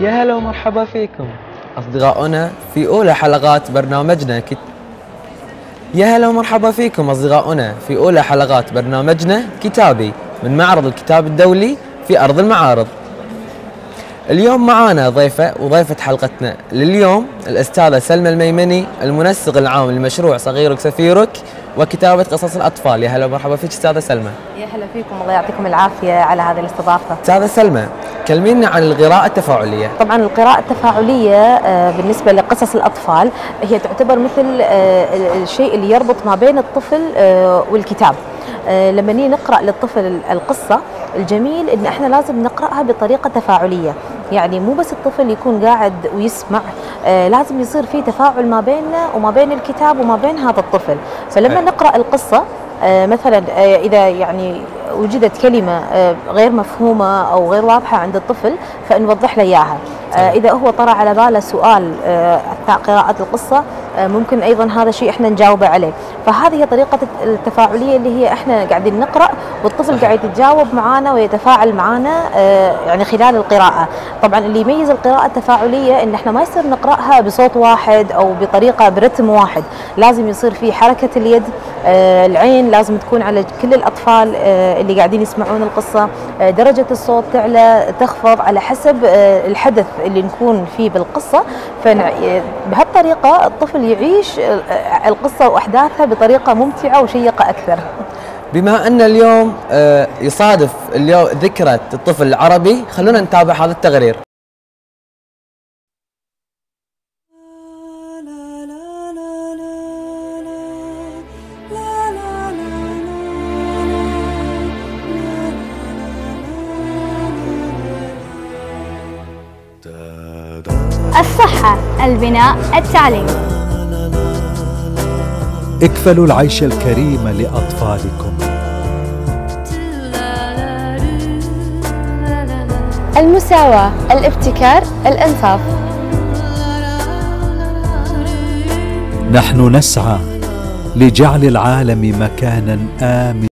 يا هلا ومرحبا فيكم أصدقاؤنا في أولى حلقات برنامجنا يا هلا ومرحبا فيكم أصدقاؤنا في أولى حلقات برنامجنا كتابي من معرض الكتاب الدولي في أرض المعارض. اليوم معانا ضيفة حلقتنا لليوم الأستاذة سلمى الميمني، المنسق العام لمشروع صغيرك سفيرك وكتابة قصص الأطفال. يا هلا ومرحبا فيك أستاذة سلمى. يا هلا فيكم، الله يعطيكم العافية على هذه الاستضافة. أستاذة سلمى، كلمينا عن القراءة التفاعلية. طبعا القراءة التفاعلية بالنسبة لقصص الأطفال هي تعتبر مثل الشيء اللي يربط ما بين الطفل والكتاب. لما نيجي نقرأ للطفل القصة، الجميل ان احنا لازم نقرأها بطريقة تفاعلية، يعني مو بس الطفل يكون قاعد ويسمع، لازم يصير في تفاعل ما بيننا وما بين الكتاب وما بين هذا الطفل. فلما نقرأ القصة مثلا إذا يعني وجدت كلمة غير مفهومة أو غير واضحة عند الطفل فنوضح له إياها. إذا هو طرأ على باله سؤال أثناء قراءة القصة ممكن أيضا هذا الشيء إحنا نجاوبه عليه. فهذه هي طريقة التفاعلية اللي هي إحنا قاعدين نقرأ والطفل قاعد يتجاوب معنا ويتفاعل معنا يعني خلال القراءة. طبعا اللي يميز القراءة التفاعلية إن إحنا ما يصير نقرأها بصوت واحد أو بطريقة برتم واحد، لازم يصير في حركة اليد، العين لازم تكون على كل الأطفال اللي قاعدين يسمعون القصة، درجة الصوت تعلى تخفض على حسب الحدث اللي نكون فيه بالقصة. بهالطريقة الطفل يعيش القصة وأحداثها بطريقة ممتعة وشيقة أكثر. بما أن اليوم يصادف اليوم ذكرى الطفل العربي، خلونا نتابع هذا التقرير. الصحة، البناء، التعليم. اكفلوا العيش الكريم لأطفالكم. المساواة، الابتكار، الإنصاف. نحن نسعى لجعل العالم مكانا آمنا.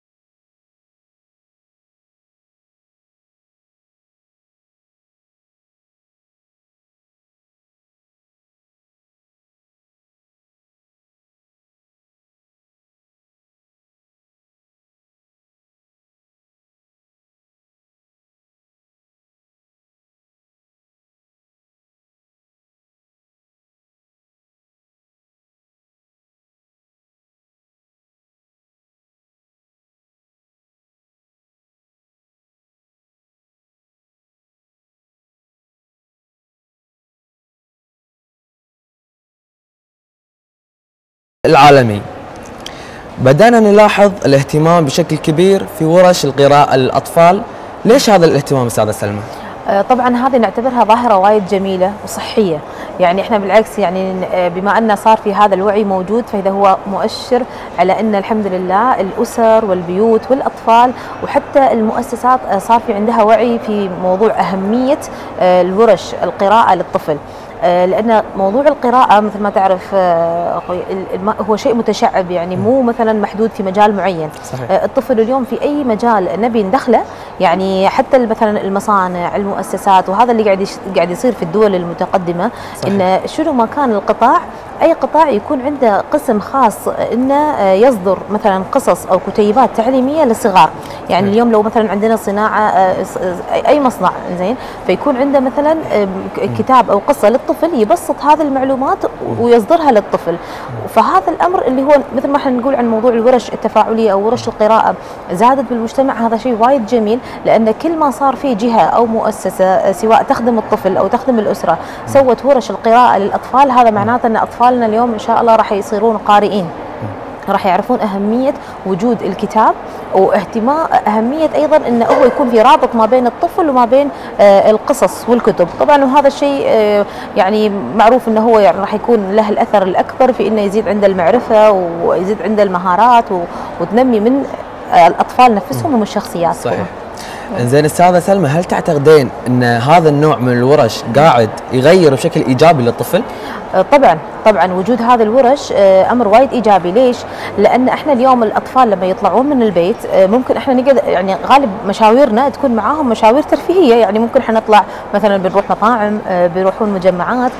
العالمي بدأنا نلاحظ الاهتمام بشكل كبير في ورش القراءة للأطفال. ليش هذا الاهتمام أستاذة سلمى؟ طبعا هذه نعتبرها ظاهرة وايد جميلة وصحية، يعني احنا بالعكس يعني بما أن صار في هذا الوعي موجود فإذا هو مؤشر على أن الحمد لله الأسر والبيوت والأطفال وحتى المؤسسات صار في عندها وعي في موضوع أهمية الورش القراءة للطفل. لأن موضوع القراءة مثل ما تعرف هو شيء متشعب، يعني مو مثلا محدود في مجال معين. صحيح. الطفل اليوم في أي مجال نبي ندخله، يعني حتى مثلا المصانع، المؤسسات، وهذا اللي قاعد يصير في الدول المتقدمة. صحيح. إن شنو ما كان القطاع، أي قطاع يكون عنده قسم خاص إنه يصدر مثلا قصص أو كتيبات تعليمية للصغار. يعني اليوم لو مثلا عندنا صناعة أي مصنع زين فيكون عنده مثلا كتاب أو قصة للطفل يبسط هذه المعلومات ويصدرها للطفل. فهذا الأمر اللي هو مثل ما احنا نقول عن موضوع الورش التفاعلية أو ورش القراءة زادت بالمجتمع، هذا شيء وايد جميل. لأن كل ما صار في جهة أو مؤسسة سواء تخدم الطفل أو تخدم الأسرة سوت ورش القراءة للأطفال، هذا معناته أن أطفالنا اليوم إن شاء الله راح يصيرون قارئين، راح يعرفون أهمية وجود الكتاب واهتمام أهمية أيضا أنه هو يكون في رابط ما بين الطفل وما بين القصص والكتب. طبعا وهذا الشيء يعني معروف أنه هو يعني راح يكون له الأثر الأكبر في أنه يزيد عنده المعرفة ويزيد عنده المهارات وتنمي من الأطفال نفسهم ومن الشخصيات. صحيح. انزين استاذة سلمى، هل تعتقدين ان هذا النوع من الورش قاعد يغير بشكل ايجابي للطفل؟ طبعا طبعا وجود هذه الورش امر وايد ايجابي. ليش؟ لان احنا اليوم الاطفال لما يطلعون من البيت ممكن احنا نقدر يعني غالب مشاويرنا تكون معاهم مشاوير ترفيهيه، يعني ممكن احنا نطلع مثلا بنروح مطاعم، بيروحون مجمعات،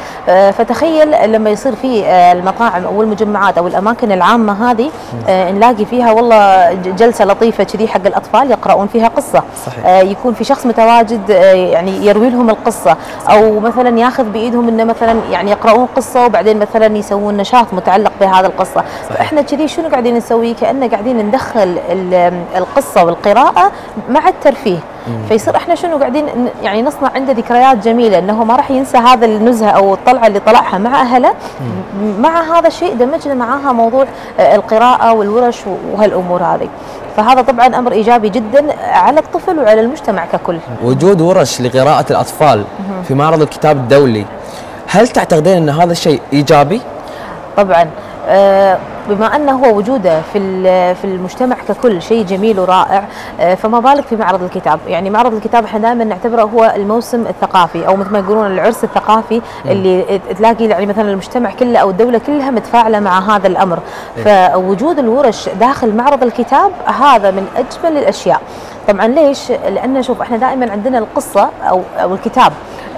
فتخيل لما يصير في المطاعم او المجمعات او الاماكن العامه هذه نلاقي فيها والله جلسه لطيفه كذي حق الاطفال يقرؤون فيها قصه. صحيح. يكون في شخص متواجد يعني يروي لهم القصه، او مثلا ياخذ بايدهم انه مثلا يعني يقرؤون قصه وبعدين مثلا يسوون نشاط متعلق بهذا القصه. صحيح. فاحنا كذي شنو قاعدين نسوي؟ كأننا قاعدين ندخل القصه والقراءه مع الترفيه. فيصير احنا شنو قاعدين يعني نصنع عنده ذكريات جميله، انه ما راح ينسى هذا النزهه او الطلعه اللي طلعها مع اهله. مع هذا الشيء دمجنا معاها موضوع القراءه والورش وهالامور هذه. فهذا طبعا امر ايجابي جدا على الطفل وعلى المجتمع ككل. وجود ورش لقراءه الاطفال في معرض الكتاب الدولي، هل تعتقدين ان هذا الشيء ايجابي؟ طبعا بما انه هو وجوده في المجتمع ككل شيء جميل ورائع، فما بالك في معرض الكتاب. يعني معرض الكتاب احنا دائما نعتبره هو الموسم الثقافي، او مثل ما يقولون العرس الثقافي اللي تلاقي يعني مثلا المجتمع كله او الدوله كلها متفاعله مع هذا الامر. فوجود الورش داخل معرض الكتاب هذا من اجمل الاشياء. طبعا ليش؟ لان شوف احنا دائما عندنا القصه او الكتاب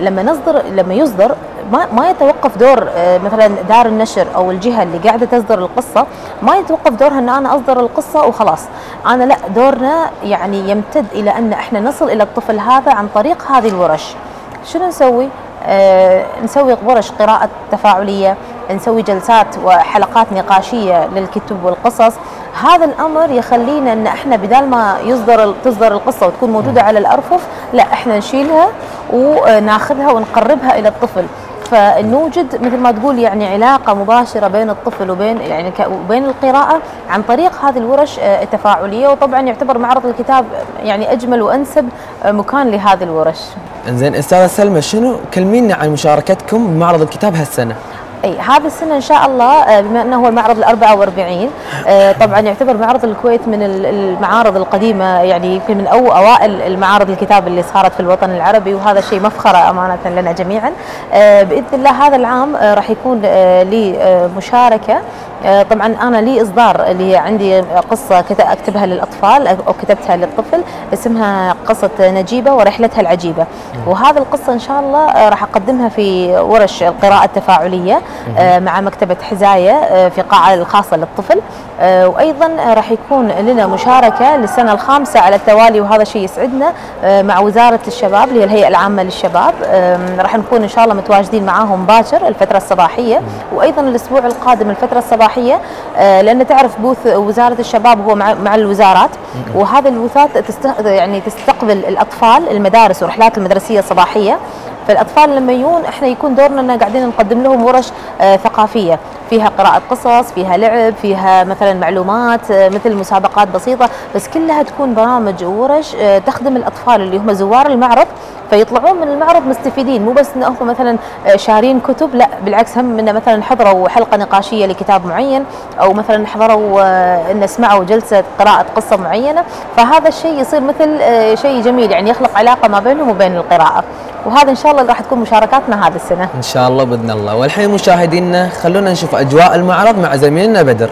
لما يصدر ما يتوقف دور مثلا دار النشر او الجهه اللي قاعده تصدر القصه، ما يتوقف دورها ان انا اصدر القصه وخلاص. انا لا، دورنا يعني يمتد الى ان احنا نصل الى الطفل هذا عن طريق هذه الورش. شنو نسوي؟ نسوي ورش قراءة تفاعلية، نسوي جلسات وحلقات نقاشية للكتب والقصص. هذا الأمر يخلينا أن احنا بدال ما تصدر القصة وتكون موجودة على الأرفف، لا احنا نشيلها وناخذها ونقربها إلى الطفل. فنوجد مثل ما تقول يعني علاقة مباشرة بين الطفل وبين القراءة عن طريق هذه الورش التفاعلية. وطبعا يعتبر معرض الكتاب يعني أجمل وأنسب مكان لهذه الورش. انزين استاذة سلمى، شنو كلمينا عن مشاركتكم بمعرض الكتاب هالسنة؟ اي هذا السنه ان شاء الله بما انه هو المعرض ال44، طبعا يعتبر معرض الكويت من المعارض القديمه، يعني يمكن من اوائل المعارض الكتاب اللي صارت في الوطن العربي، وهذا شيء مفخره امانه لنا جميعا. باذن الله هذا العام راح يكون لي مشاركه. طبعا انا لي اصدار اللي عندي قصه اكتبها للاطفال او كتبتها للطفل، اسمها قصه نجيبه ورحلتها العجيبه. وهذه القصه ان شاء الله راح اقدمها في ورش القراءه التفاعليه مع مكتبه حزايه في قاعه الخاصه للطفل. وايضا راح يكون لنا مشاركه للسنه الخامسه على التوالي، وهذا شيء يسعدنا، مع وزاره الشباب اللي هي الهيئه العامه للشباب. راح نكون ان شاء الله متواجدين معاهم باكر الفتره الصباحيه، وايضا الاسبوع القادم الفتره الصباحيه، لان تعرف بوث وزاره الشباب هو مع الوزارات، وهذه البوثات يعني تستقبل الاطفال المدارس ورحلات المدرسيه الصباحيه. فالاطفال لما يجون احنا يكون دورنا ان قاعدين نقدم لهم ورش ثقافيه فيها قراءه قصص، فيها لعب، فيها مثلا معلومات مثل مسابقات بسيطه، بس كلها تكون برامج وورش تخدم الاطفال اللي هم زوار المعرض، فيطلعون من المعرض مستفيدين، مو بس انهم مثلا شارين كتب، لا بالعكس هم انه مثلا حضروا حلقه نقاشيه لكتاب معين، او مثلا حضروا ان سمعوا جلسه قراءه قصه معينه. فهذا الشيء يصير مثل شيء جميل، يعني يخلق علاقه ما بينهم وبين القراءه. وهذا ان شاء الله راح تكون مشاركاتنا هذه السنه ان شاء الله باذن الله. والحين مشاهدينا خلونا نشوف اجواء المعرض مع زميلنا بدر.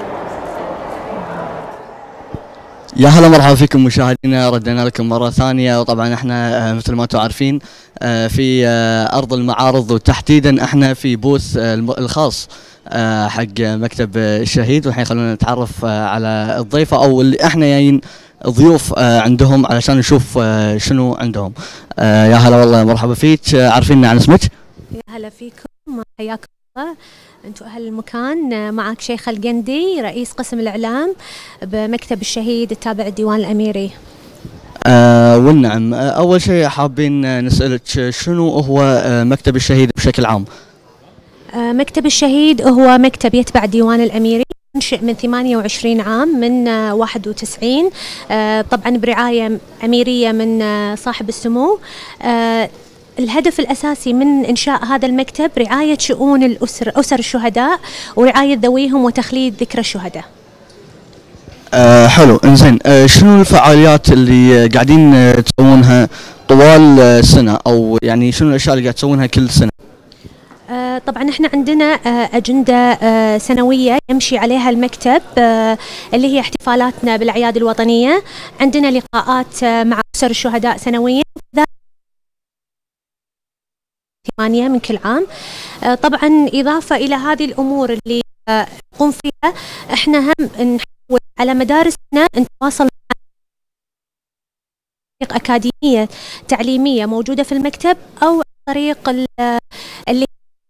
يا هلا مرحبا فيكم مشاهدينا، ردنا لكم مرة ثانية. وطبعا احنا مثل ما انتم عارفين في ارض المعارض، وتحديدا احنا في بوث الخاص حق مكتب الشهيد. والحين خلونا نتعرف على الضيفة او اللي احنا جايين ضيوف عندهم علشان نشوف شنو عندهم. يا هلا والله مرحبا فيك، عارفيننا عن اسمك؟ يا هلا فيكم، حياكم الله. انتم اهل المكان. معك شيخ القندي، رئيس قسم الاعلام بمكتب الشهيد التابع الديوان الاميري. والنعم، اول شيء حابين نسالك شنو هو مكتب الشهيد بشكل عام؟ مكتب الشهيد هو مكتب يتبع الديوان الاميري، منشئ من 28 عام من 91، طبعا برعايه اميريه من صاحب السمو. الهدف الأساسي من إنشاء هذا المكتب رعاية شؤون أسر الشهداء ورعاية ذويهم وتخليد ذكرى الشهداء. حلو، انزين شنو الفعاليات اللي قاعدين تسوونها طوال السنة، أو يعني شنو الأشياء اللي قاعد تسوونها كل سنة؟ طبعا احنا عندنا أجندة سنوية يمشي عليها المكتب، اللي هي احتفالاتنا بالأعياد الوطنية. عندنا لقاءات مع أسر الشهداء سنويا 8 من كل عام. طبعا إضافة إلى هذه الأمور اللي نقوم فيها، احنا هم نحاول على مدارسنا نتواصل مع طريق أكاديمية تعليمية موجودة في المكتب، أو عن طريق اللي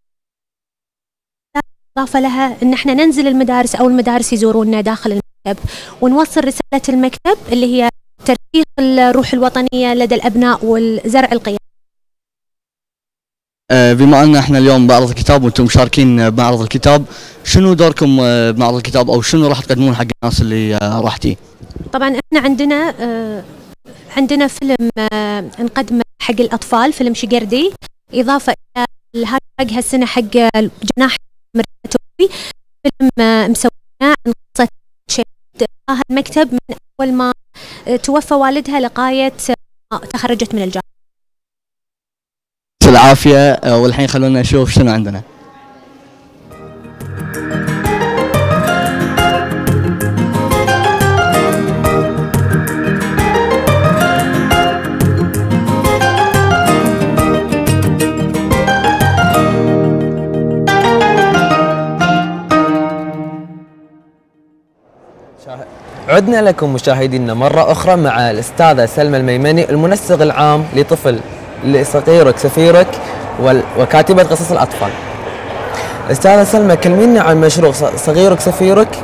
إضافة لها إن احنا ننزل المدارس أو المدارس يزورونا داخل المكتب، ونوصل رسالة المكتب اللي هي ترسيخ الروح الوطنية لدى الأبناء والزرع القيم. بما ان احنا اليوم بعرض الكتاب وانتم مشاركين بمعرض الكتاب، شنو دوركم بمعرض الكتاب او شنو راح تقدمون حق الناس اللي راح تي؟ طبعا احنا عندنا فيلم نقدمه حق الاطفال، فيلم شقردي، اضافه الى حق هالسنه حق جناح مريم، فيلم مسويناه عن قصه شهيد المكتب من اول ما توفى والدها لغايه ما تخرجت من الجامعه. العافيه. والحين خلونا نشوف شنو عندنا. عدنا لكم مشاهدينا مرة أخرى مع الأستاذة سلمى الميمني، المنسق العام لطفل صغيرك سفيرك وكاتبة قصص الأطفال. أستاذة سلمى، كلمينا عن مشروع صغيرك سفيرك.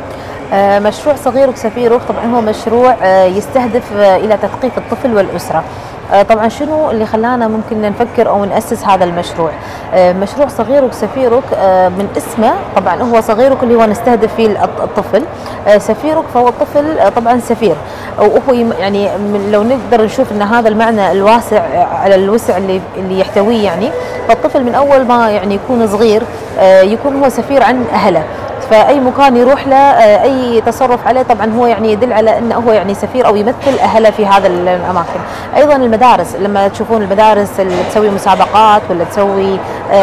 مشروع صغيرك سفيرك طبعا هو مشروع يستهدف إلى تثقيف الطفل والأسرة. طبعا شنو اللي خلانا ممكن نفكر او ناسس هذا المشروع؟ مشروع صغيرك سفيرك من اسمه طبعا هو صغيرك اللي هو نستهدف فيه الطفل، سفيرك فهو الطفل طبعا سفير، وهو يعني لو نقدر نشوف ان هذا المعنى الواسع على الوسع اللي يحتويه، يعني فالطفل من اول ما يعني يكون صغير يكون هو سفير عن اهله، فأي مكان يروح له أي تصرف عليه طبعا هو يعني يدل على أنه هو يعني سفير أو يمثل أهله في هذا الأماكن. أيضا المدارس، لما تشوفون المدارس اللي تسوي مسابقات ولا تسوي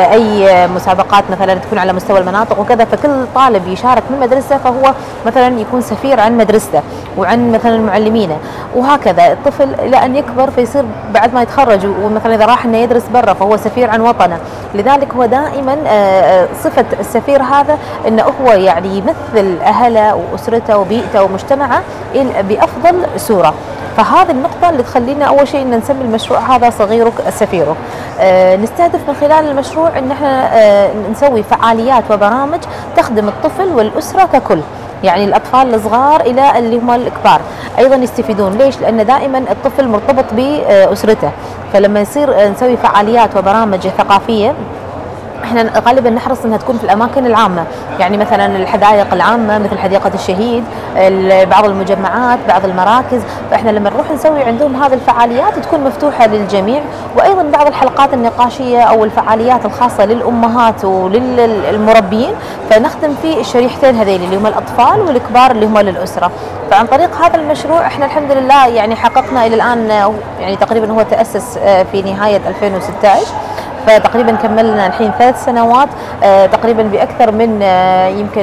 أي مسابقات مثلا تكون على مستوى المناطق وكذا، فكل طالب يشارك من مدرسة فهو مثلا يكون سفير عن مدرسته وعن مثلا معلمينه، وهكذا الطفل إلى أن يكبر فيصير بعد ما يتخرج ومثلا إذا راح إنه يدرس برا فهو سفير عن وطنه. لذلك هو دائما صفة السفير هذا إنه هو يعني يمثل أهله وأسرته وبيئته ومجتمعه بأفضل صورة. فهذه النقطة اللي تخلينا أول شيء إن نسمي المشروع هذا صغيرك سفيرك. نستهدف من خلال المشروع إن احنا نسوي فعاليات وبرامج تخدم الطفل والأسرة ككل، يعني الأطفال الصغار إلى اللي هم الكبار أيضا يستفيدون. ليش؟ لأن دائما الطفل مرتبط بأسرته، فلما يصير نسوي فعاليات وبرامج ثقافية احنا غالبا نحرص انها تكون في الاماكن العامه، يعني مثلا الحدائق العامه مثل حديقه الشهيد، بعض المجمعات، بعض المراكز، فاحنا لما نروح نسوي عندهم هذه الفعاليات تكون مفتوحه للجميع. وايضا بعض الحلقات النقاشيه او الفعاليات الخاصه للامهات وللمربيين، فنخدم في الشريحتين هذيل اللي هم الاطفال والكبار اللي هم للاسره. فعن طريق هذا المشروع احنا الحمد لله يعني حققنا الى الان، يعني تقريبا هو تاسس في نهايه 2016، فتقريبا كملنا الحين 3 سنوات تقريبا باكثر من يمكن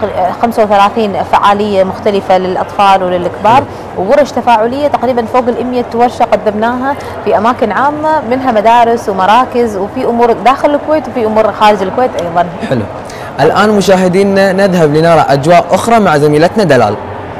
35 فعاليه مختلفه للاطفال وللكبار، وورش تفاعليه تقريبا فوق ال 100 ورشه قدمناها في اماكن عامه، منها مدارس ومراكز، وفي امور داخل الكويت وفي امور خارج الكويت ايضا. حلو. الان مشاهدينا نذهب لنرى اجواء اخرى مع زميلتنا دلال.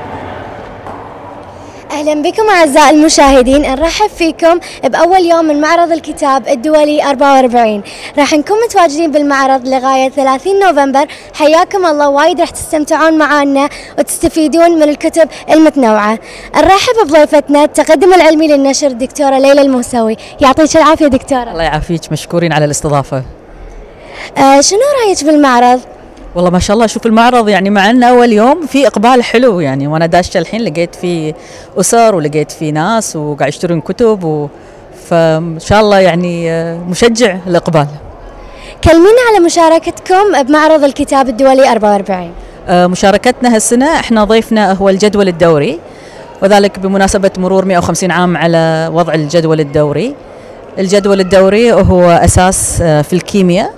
أهلا بكم أعزائي المشاهدين، نرحب فيكم بأول يوم من معرض الكتاب الدولي 44. راح نكون متواجدين بالمعرض لغاية 30 نوفمبر. حياكم الله، وايد راح تستمتعون معنا وتستفيدون من الكتب المتنوعة. نرحب بضيفتنا التقدم العلمي للنشر الدكتورة ليلى الموسوي. يعطيك العافية دكتورة. الله يعافيك، مشكورين على الاستضافة. شنو رأيك بالمعرض؟ والله ما شاء الله، شوف المعرض يعني مع أنه أول يوم في إقبال حلو، يعني وأنا داشة الحين لقيت في أسر ولقيت في ناس وقاعد يشترون كتب فإن شاء الله يعني مشجع الإقبال. كلمينا على مشاركتكم بمعرض الكتاب الدولي 44. مشاركتنا هالسنة احنا ضيفنا هو الجدول الدوري، وذلك بمناسبة مرور 150 عام على وضع الجدول الدوري. الجدول الدوري هو أساس في الكيمياء،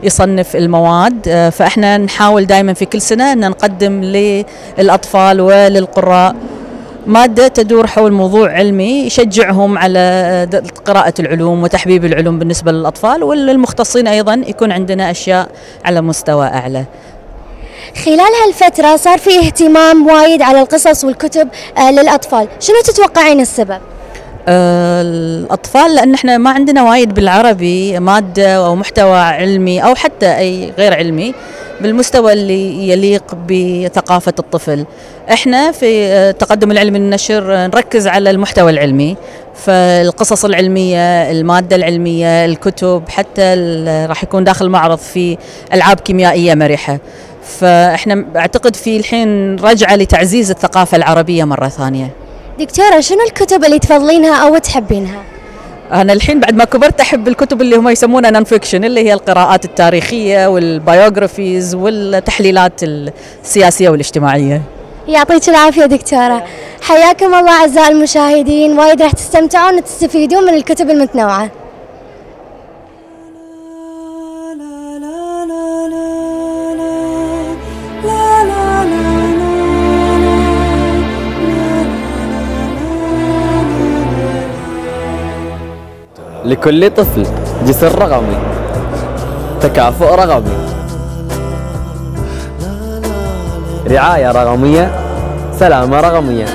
يصنف المواد. فإحنا نحاول دائما في كل سنة أن نقدم للأطفال وللقراء مادة تدور حول موضوع علمي يشجعهم على قراءة العلوم وتحبيب العلوم بالنسبة للأطفال، وللمختصين أيضا يكون عندنا أشياء على مستوى أعلى. خلال هالفترة صار في اهتمام وايد على القصص والكتب للأطفال، شنو تتوقعين السبب؟ الأطفال لأن احنا ما عندنا وايد بالعربي مادة أو محتوى علمي أو حتى أي غير علمي بالمستوى اللي يليق بثقافة الطفل. احنا في التقدم العلمي النشر نركز على المحتوى العلمي، فالقصص العلمية، المادة العلمية، الكتب، حتى راح يكون داخل المعرض في ألعاب كيميائية مرحة. فاحنا اعتقد في الحين رجعة لتعزيز الثقافة العربية مرة ثانية. دكتورة شنو الكتب اللي تفضلينها أو تحبينها؟ أنا الحين بعد ما كبرت أحب الكتب اللي هم يسمونها نون فيكشن، اللي هي القراءات التاريخية والبايوغرافيز والتحليلات السياسية والاجتماعية. يعطيك العافية دكتورة. حياكم الله أعزائي المشاهدين، وايد راح تستمتعون وتستفيدون من الكتب المتنوعة. لكل طفل جسر رقمي، تكافؤ رقمي، رعاية رقمية، سلامة رقمية.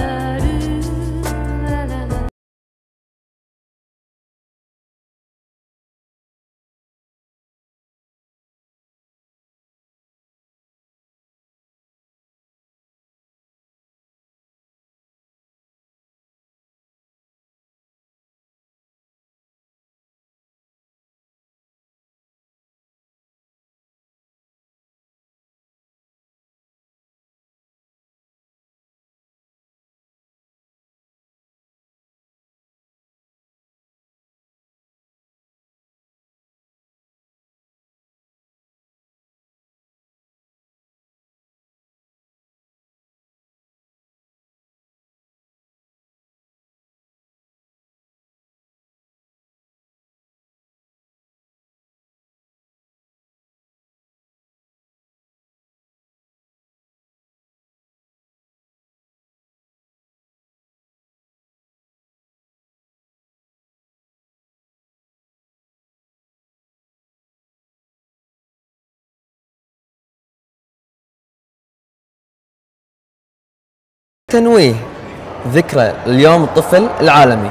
تنويه ذكرى اليوم الطفل العالمي.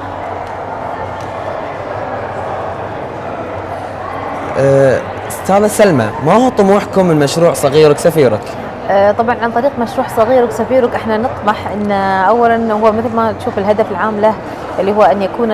أستاذة سلمى، ما هو طموحكم من مشروع صغيرك سفيرك؟ طبعا عن طريق مشروع صغيرك سفيرك احنا نطمح ان اولا هو مثل ما تشوف الهدف العام له اللي هو ان يكون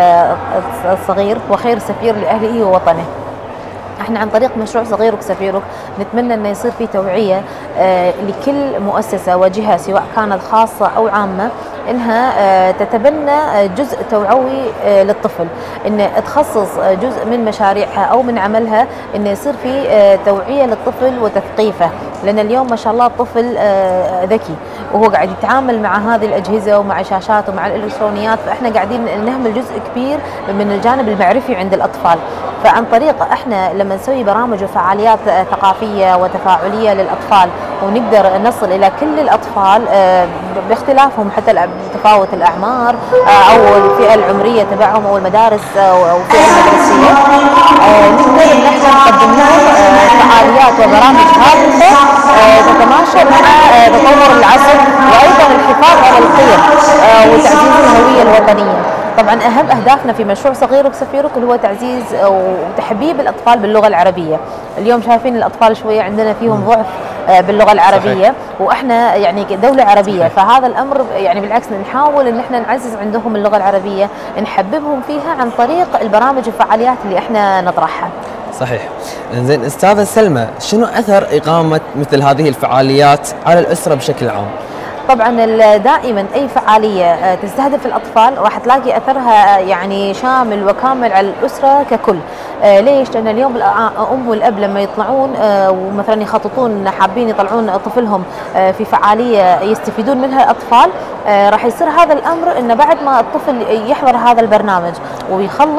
الصغير وخير سفير لاهله ووطنه. احنا عن طريق مشروع صغيرك سفيرك نتمنى انه يصير في توعيه لكل مؤسسه وجهه سواء كانت خاصه او عامه انها تتبنى جزء توعوي للطفل، ان تخصص جزء من مشاريعها او من عملها انه يصير في توعيه للطفل وتثقيفه، لان اليوم ما شاء الله الطفل ذكي وهو قاعد يتعامل مع هذه الاجهزه ومع الشاشات ومع الالكترونيات، فاحنا قاعدين نهمل جزء كبير من الجانب المعرفي عند الاطفال. فعن طريق احنا لما نسوي برامج وفعاليات ثقافيه وتفاعليه للاطفال ونقدر نصل الى كل الاطفال باختلافهم حتى تفاوت الاعمار او الفئه العمريه تبعهم او المدارس او الفئه المدرسيه، نقدر ان احنا نقدم لهم فعاليات وبرامج هادفه تتماشى مع تطور العصر وايضا الحفاظ على القيم وتعزيز الهويه الوطنيه. طبعا اهم اهدافنا في مشروع صغيرك سفيرك اللي هو تعزيز وتحبيب الاطفال باللغه العربيه. اليوم شايفين الاطفال شويه عندنا فيهم ضعف باللغه العربيه، صحيح. واحنا يعني دوله عربيه، صحيح. فهذا الامر يعني بالعكس نحاول ان احنا نعزز عندهم اللغه العربيه، نحببهم فيها عن طريق البرامج والفعاليات اللي احنا نطرحها. صحيح. انزين استاذه سلمى، شنو اثر اقامه مثل هذه الفعاليات على الاسره بشكل عام؟ طبعا دائما اي فعاليه تستهدف الاطفال راح تلاقي اثرها يعني شامل وكامل على الاسره ككل. ليش؟ لان اليوم الام والاب لما يطلعون ومثلا يخططون حابين يطلعون طفلهم في فعاليه يستفيدون منها الاطفال، راح يصير هذا الامر انه بعد ما الطفل يحضر هذا البرنامج ويخلص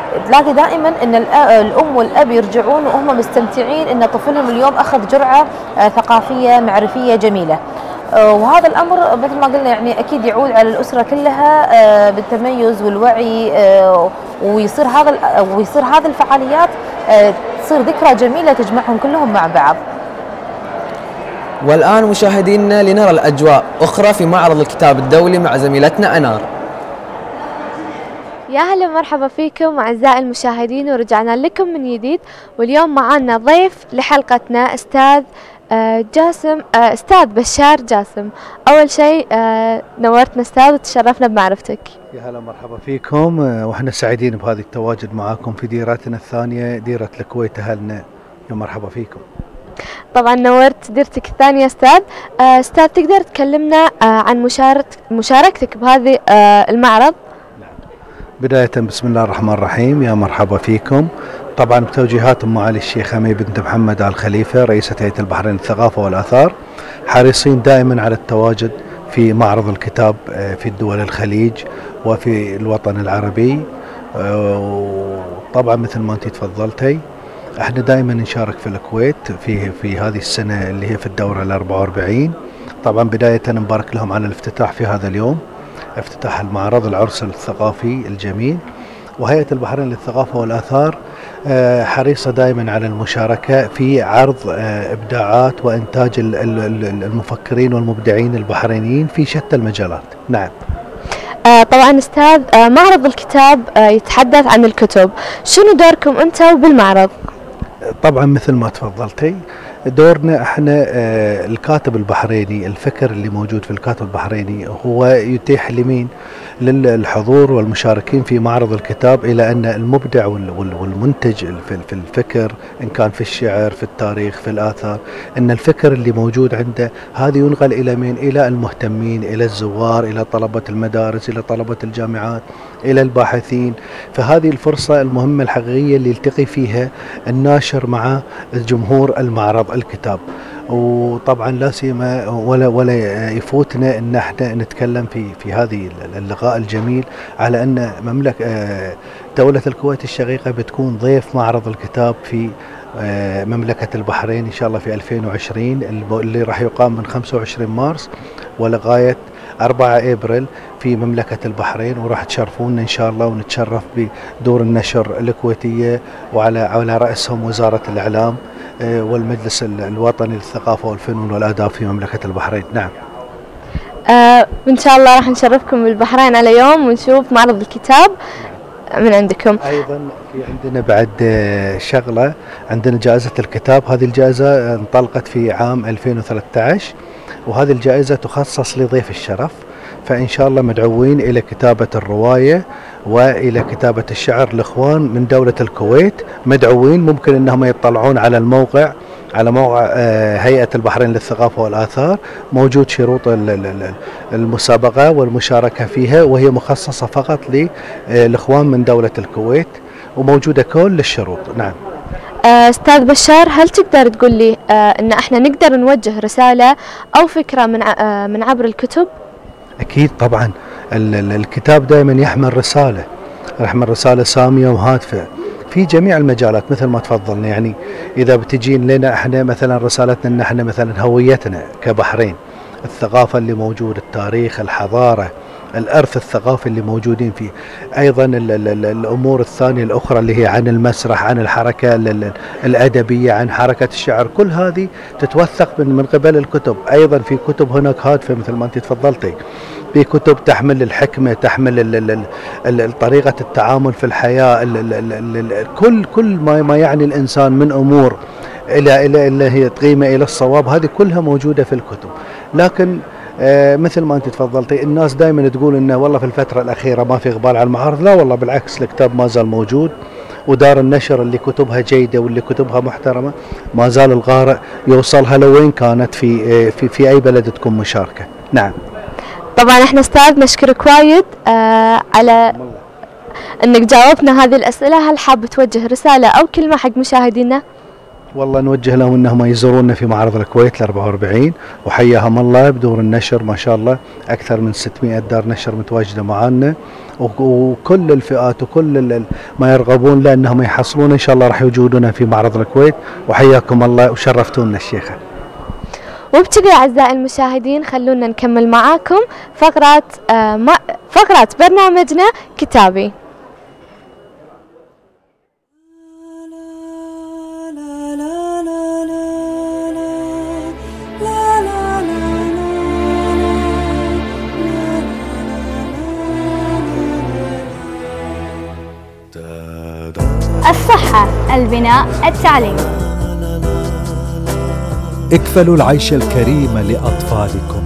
تلاقي دائما ان الام والاب يرجعون وهم مستمتعين ان طفلهم اليوم اخذ جرعه ثقافيه معرفيه جميله. وهذا الامر مثل ما قلنا يعني اكيد يعود على الاسره كلها بالتميز والوعي، ويصير هذا الفعاليات تصير ذكرى جميله تجمعهم كلهم مع بعض. والآن مشاهدينا لنرى الأجواء أخرى في معرض الكتاب الدولي مع زميلتنا أنار. يا هلا مرحبا فيكم أعزائي المشاهدين، ورجعنا لكم من جديد، واليوم معنا ضيف لحلقتنا أستاذ جاسم، أستاذ بشار جاسم. أول شيء نورتنا أستاذ وتشرفنا بمعرفتك. يا هلا مرحبا فيكم، وإحنا سعيدين بهذه التواجد معاكم في ديرتنا الثانية ديرة الكويت. أهلنا يا مرحبا فيكم. طبعا نورت ديرتك الثانية أستاذ. أستاذ تقدر تكلمنا عن مشاركتك بهذه المعرض؟ بداية بسم الله الرحمن الرحيم، يا مرحبا فيكم. طبعا بتوجيهات معالي الشيخ أمي بنت محمد آل خليفة رئيسة هيئة البحرين للثقافة والآثار، حريصين دائما على التواجد في معرض الكتاب في الدول الخليج وفي الوطن العربي. طبعا مثل ما انت تفضلتي احنا دائما نشارك في الكويت في هذه السنة اللي هي في الدورة ال44. طبعا بداية نبارك لهم على الافتتاح في هذا اليوم، افتتاح المعرض العرس الثقافي الجميل. وهيئة البحرين للثقافة والآثار حريصة دائما على المشاركة في عرض إبداعات وإنتاج المفكرين والمبدعين البحرينيين في شتى المجالات. نعم. طبعا أستاذ، معرض الكتاب يتحدث عن الكتب، شنو دوركم أنتم بالمعرض؟ طبعا مثل ما تفضلتي دورنا احنا الكاتب البحريني، الفكر اللي موجود في الكاتب البحريني هو يتيح لمين؟ للحضور والمشاركين في معرض الكتاب الى ان المبدع والمنتج في الفكر، ان كان في الشعر في التاريخ في الاثار، ان الفكر اللي موجود عنده هذا ينقل الى مين؟ الى المهتمين، الى الزوار، الى طلبة المدارس، الى طلبة الجامعات، الى الباحثين. فهذه الفرصة المهمة الحقيقية اللي يلتقي فيها الناشر مع الجمهور المعرض الكتاب. وطبعا لا سيما ولا يفوتنا ان احنا نتكلم في هذه اللقاء الجميل على ان دولة الكويت الشقيقة بتكون ضيف معرض الكتاب في مملكة البحرين ان شاء الله في 2020 اللي راح يقام من 25 مارس ولغاية 4 ابريل في مملكة البحرين، وراح تشرفونا ان شاء الله ونتشرف بدور النشر الكويتية وعلى رأسهم وزارة الإعلام والمجلس الوطني للثقافة والفنون والآداب في مملكة البحرين. نعم. إن شاء الله راح نشرفكم بالبحرين على يوم ونشوف معرض الكتاب من عندكم. أيضا في عندنا بعد شغلة، عندنا جائزة الكتاب. هذه الجائزة انطلقت في عام 2013 وهذه الجائزة تخصص لضيف الشرف، فإن شاء الله مدعوين إلى كتابة الرواية وإلى كتابة الشعر. الإخوان من دولة الكويت مدعوين، ممكن أنهم يطلعون على موقع هيئة البحرين للثقافة والآثار، موجود شروط المسابقة والمشاركة فيها، وهي مخصصة فقط للإخوان من دولة الكويت وموجودة كل الشروط. نعم. أستاذ بشار، هل تقدر تقول لي أن احنا نقدر نوجه رسالة أو فكرة من عبر الكتب؟ أكيد طبعا، الكتاب دائما يحمل رسالة سامية وهادفة في جميع المجالات مثل ما تفضلنا. يعني إذا بتجين لنا احنا مثلا رسالتنا ان احنا مثلا هويتنا كبحرين، الثقافة اللي موجود، التاريخ، الحضارة، الإرث الثقافي اللي موجودين فيه. أيضا الأمور الثانية الأخرى اللي هي عن المسرح، عن الحركة الأدبية، عن حركة الشعر، كل هذه تتوثق من قبل الكتب. أيضا في كتب هناك هادفة مثل ما أنت تفضلتي، في كتب تحمل الحكمة، تحمل طريقة التعامل في الحياة، كل ما يعني الإنسان من أمور إلى هي قيمة إلى الصواب، هذه كلها موجودة في الكتب. لكن مثل ما انت تفضلتي، الناس دائما تقول انه والله في الفتره الاخيره ما في اقبال على المعارض. لا والله بالعكس، الكتاب ما زال موجود، ودار النشر اللي كتبها جيده واللي كتبها محترمه ما زال القارئ يوصلها لوين كانت في اي بلد تكون مشاركه. نعم. طبعا احنا استاذ نشكرك وايد على انك جاوبنا هذه الاسئله. هل حاب توجه رساله او كلمه حق مشاهدينا؟ والله نوجه لهم انهم يزورونا في معرض الكويت ال 44 وحياهم الله بدور النشر ما شاء الله اكثر من 600 دار نشر متواجده معنا وكل الفئات وكل ما يرغبون لانهم يحصلون ان شاء الله راح يوجدون في معرض الكويت وحياكم الله وشرفتونا الشيخه. وبكذا أعزائي المشاهدين خلونا نكمل معاكم فقرات برنامجنا كتابي. الصحة، البناء، التعليم. اكفلوا العيش الكريم لأطفالكم.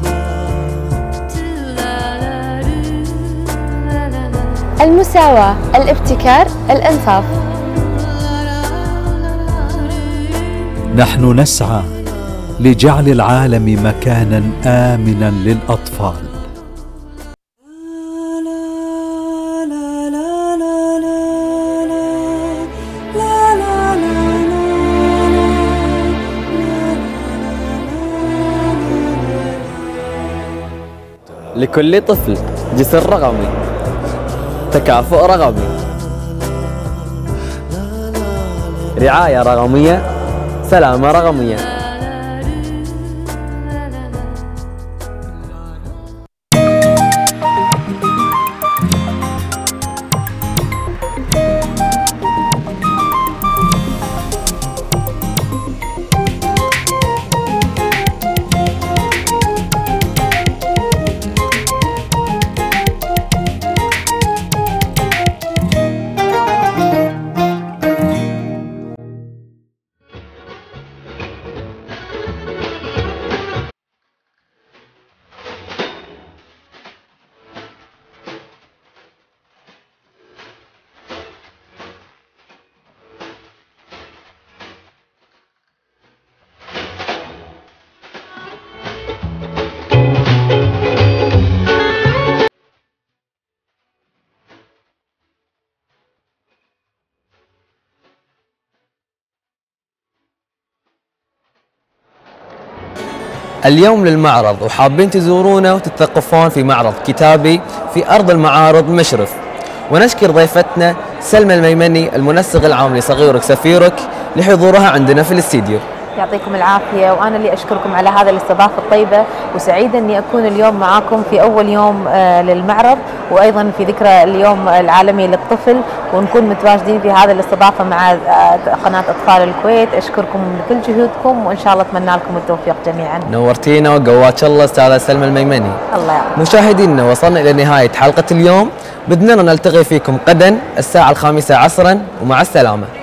المساواة، الابتكار، الإنصاف. نحن نسعى لجعل العالم مكانا آمنا للأطفال. لكل طفل جسر رقمي، تكافؤ رقمي، رعاية رقمية، سلامة رقمية. اليوم للمعرض وحابين تزورونا وتتثقفون في معرض كتابي في أرض المعارض مشرف. ونشكر ضيفتنا سلمى الميمني المنسق العام لصغيرك سفيرك لحضورها عندنا في الاستديو. يعطيكم العافية، وأنا اللي أشكركم على هذا الاستضافة الطيبة، وسعيدة أني أكون اليوم معاكم في أول يوم للمعرض، وأيضا في ذكرى اليوم العالمي للطفل، ونكون متواجدين في هذا الاستضافة مع قناة أطفال الكويت. أشكركم لكل جهودكم، وإن شاء الله أتمنى لكم التوفيق جميعا. نورتينا وقوات الله أستاذة سلمى الميمني. الله يعافيك. مشاهدينا وصلنا إلى نهاية حلقة اليوم، بدنا نلتقي فيكم غدا الساعة 5 عصرا، ومع السلامة.